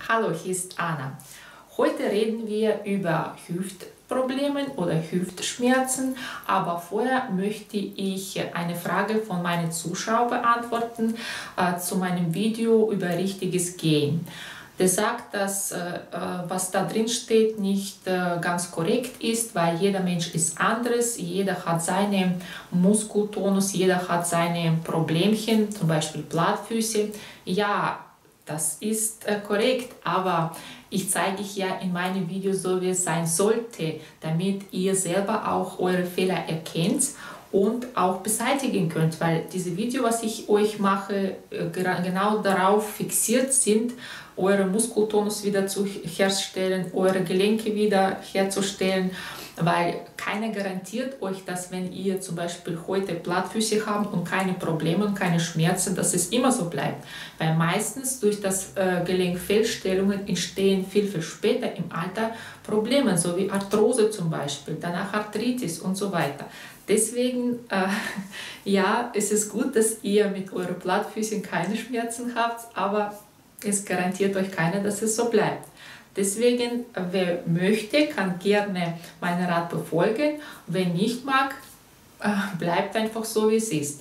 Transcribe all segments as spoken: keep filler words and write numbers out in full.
Hallo, hier ist Anna. Heute reden wir über Hüftprobleme oder Hüftschmerzen, aber vorher möchte ich eine Frage von meinen Zuschauern beantworten äh, zu meinem Video über richtiges Gehen. Der sagt, dass äh, was da drin steht nicht äh, ganz korrekt ist, weil jeder Mensch ist anderes, jeder hat seinen Muskeltonus, jeder hat seine Problemchen, zum Beispiel Plattfüße. Ja, das ist äh, korrekt, aber ich zeige ich ja in meinem Video so, wie es sein sollte, damit ihr selber auch eure Fehler erkennt und auch beseitigen könnt, weil diese Video, was ich euch mache, genau darauf fixiert sind, eure Muskeltonus wieder zu herstellen, eure Gelenke wieder herzustellen, weil keiner garantiert euch, dass wenn ihr zum Beispiel heute Plattfüße habt und keine Probleme und keine Schmerzen, dass es immer so bleibt, weil meistens durch das äh, Gelenkfehlstellungen entstehen viel, viel später im Alter Probleme, so wie Arthrose zum Beispiel, danach Arthritis und so weiter. Deswegen, äh, ja, es ist gut, dass ihr mit euren Plattfüßen keine Schmerzen habt, aber es garantiert euch keiner, dass es so bleibt. Deswegen, wer möchte, kann gerne meinen Rat befolgen. Wer nicht mag, äh, bleibt einfach so, wie es ist.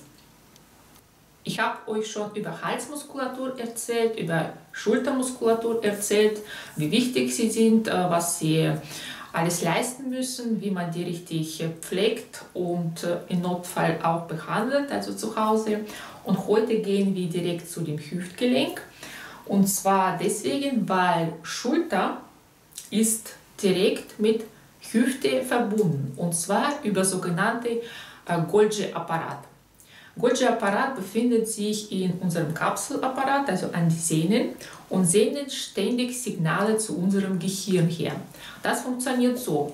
Ich habe euch schon über Halsmuskulatur erzählt, über Schultermuskulatur erzählt, wie wichtig sie sind, äh, was sie alles leisten müssen, wie man die richtig pflegt und im Notfall auch behandelt, also zu Hause. Und heute gehen wir direkt zu dem Hüftgelenk. Und zwar deswegen, weil Schulter ist direkt mit Hüfte verbunden. Und zwar über sogenannte äh, Golgi-Apparat. Golgi-Apparat befindet sich in unserem Kapselapparat, also an die Sehnen, und sendet ständig Signale zu unserem Gehirn her. Das funktioniert so.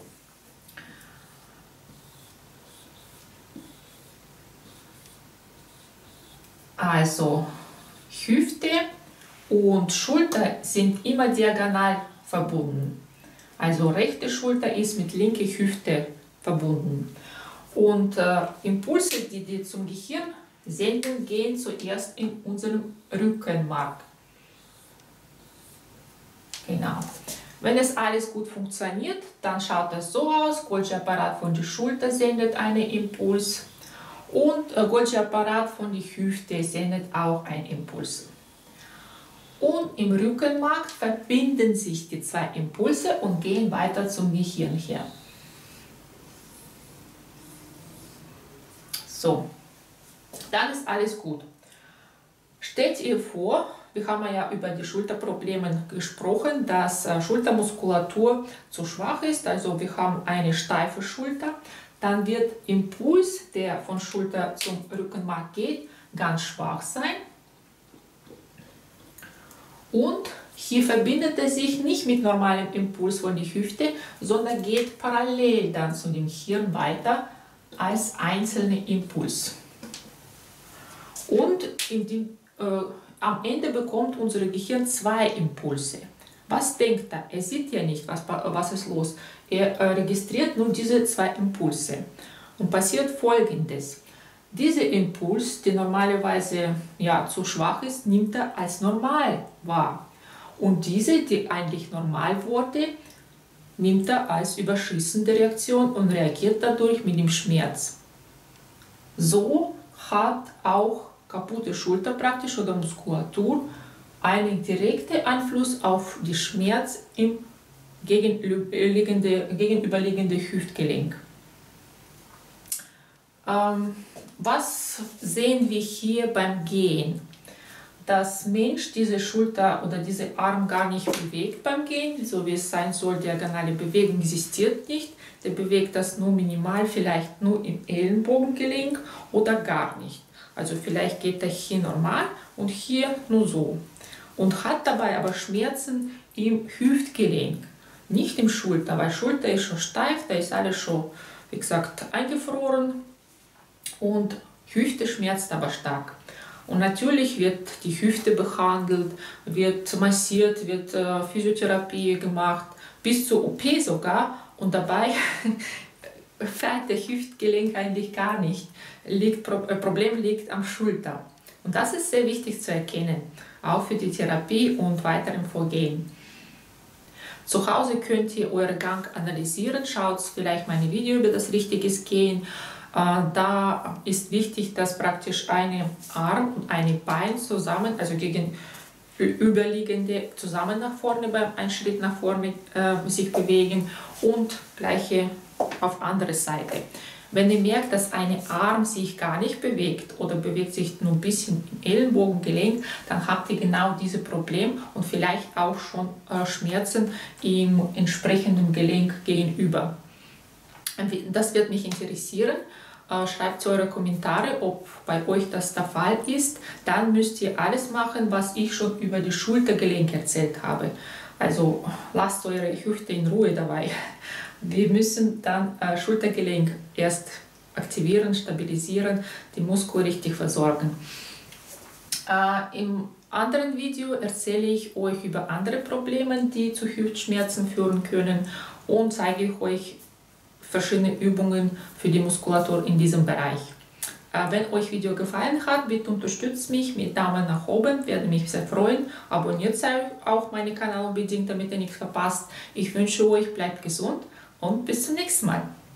Also Hüfte und Schulter sind immer diagonal verbunden. Also rechte Schulter ist mit linker Hüfte verbunden. Und äh, Impulse, die die zum Gehirn senden, gehen zuerst in unserem Rückenmark. Genau. Wenn es alles gut funktioniert, dann schaut das so aus. Golgi-Apparat von der Schulter sendet einen Impuls und äh, Golgi-Apparat von der Hüfte sendet auch einen Impuls. Und im Rückenmark verbinden sich die zwei Impulse und gehen weiter zum Gehirn her. So, dann ist alles gut. Stellt ihr vor, wir haben ja über die Schulterprobleme gesprochen, dass äh, Schultermuskulatur zu schwach ist, also wir haben eine steife Schulter, dann wird Impuls, der von Schulter zum Rückenmark geht, ganz schwach sein. Und hier verbindet er sich nicht mit normalem Impuls von der Hüfte, sondern geht parallel dann zu dem Hirn weiter als einzelner Impuls. Und in dem, äh, am Ende bekommt unser Gehirn zwei Impulse. Was denkt er? Er sieht ja nicht, was, was ist los. Er äh, registriert nur diese zwei Impulse. Und passiert Folgendes. Dieser Impuls, der normalerweise ja, zu schwach ist, nimmt er als normal wahr. Und diese, die eigentlich normal wurde, nimmt er als überschießende Reaktion und reagiert dadurch mit dem Schmerz. So hat auch kaputte Schulter praktisch oder Muskulatur einen direkten Einfluss auf die Schmerz im gegenüberliegenden Hüftgelenk. Ähm, was sehen wir hier beim Gehen? Dass Mensch diese Schulter oder diese Arm gar nicht bewegt beim Gehen, so wie es sein soll. Diagonale Bewegung existiert nicht. Der bewegt das nur minimal, vielleicht nur im Ellenbogengelenk oder gar nicht. Also vielleicht geht er hier normal und hier nur so. Und hat dabei aber Schmerzen im Hüftgelenk, nicht im Schulter, weil Schulter ist schon steif, da ist alles schon, wie gesagt, eingefroren. Und Hüfte schmerzt aber stark. Und natürlich wird die Hüfte behandelt, wird massiert, wird äh, Physiotherapie gemacht, bis zur O P sogar. Und dabei fällt der Hüftgelenk eigentlich gar nicht. Liegt, Pro Problem liegt am Schulter. Und das ist sehr wichtig zu erkennen. auch für die Therapie und weiteren Vorgehen. Zu Hause könnt ihr euren Gang analysieren, schaut vielleicht meine Video über das richtige Gehen. Da ist wichtig, dass praktisch eine Arm und eine Bein zusammen, also gegenüberliegende zusammen nach vorne beim einen Schritt nach vorne äh, sich bewegen und gleiche auf andere Seite. Wenn ihr merkt, dass ein Arm sich gar nicht bewegt oder bewegt sich nur ein bisschen im Ellenbogengelenk, dann habt ihr genau dieses Problem und vielleicht auch schon äh, Schmerzen im entsprechenden Gelenk gegenüber. Das wird mich interessieren. Äh, schreibt eure Kommentare, ob bei euch das der Fall ist. Dann müsst ihr alles machen, was ich schon über die Schultergelenk erzählt habe. Also lasst eure Hüfte in Ruhe dabei. Wir müssen dann äh, Schultergelenk erst aktivieren, stabilisieren, die Muskel richtig versorgen. Äh, Im anderen Video erzähle ich euch über andere Probleme, die zu Hüftschmerzen führen können und zeige euch verschiedene Übungen für die Muskulatur in diesem Bereich. Äh, wenn euch das Video gefallen hat, bitte unterstützt mich mit Daumen nach oben, werde mich sehr freuen. Abonniert auch meinen Kanal unbedingt, damit ihr nichts verpasst. Ich wünsche euch, bleibt gesund und bis zum nächsten Mal.